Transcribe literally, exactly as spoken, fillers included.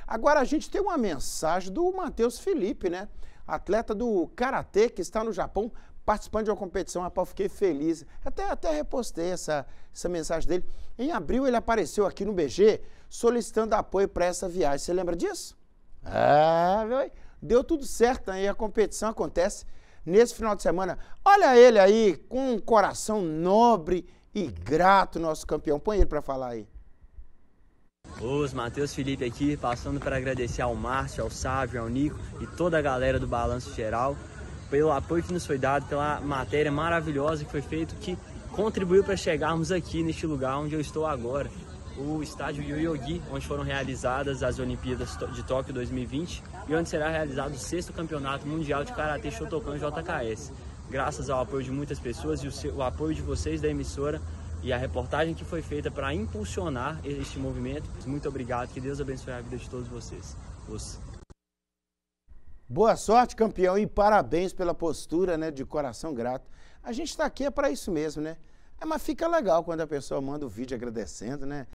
Agora a gente tem uma mensagem do Matheus Felipe, né? Atleta do Karatê, que está no Japão, participando de uma competição. Rapaz, eu fiquei feliz. Até, até repostei essa, essa mensagem dele. Em abril ele apareceu aqui no B G solicitando apoio para essa viagem. Você lembra disso? Ah, meu, deu tudo certo aí. A competição acontece nesse final de semana. Olha ele aí, com um coração nobre e grato, nosso campeão. Põe ele para falar aí. Os Matheus Felipe aqui, passando para agradecer ao Márcio, ao Sávio, ao Nico e toda a galera do Balanço Geral pelo apoio que nos foi dado, pela matéria maravilhosa que foi feita, que contribuiu para chegarmos aqui neste lugar onde eu estou agora, o estádio Yoyogi, onde foram realizadas as Olimpíadas de Tóquio dois mil e vinte e onde será realizado o sexto Campeonato Mundial de Karatê Shotokan J K S. Graças ao apoio de muitas pessoas e o, seu, o apoio de vocês da emissora, e a reportagem que foi feita para impulsionar este movimento. Muito obrigado, que Deus abençoe a vida de todos vocês. Os... Boa sorte, campeão, e parabéns pela postura, né, de coração grato. A gente está aqui é para isso mesmo, né? É, mas fica legal quando a pessoa manda o vídeo agradecendo, né?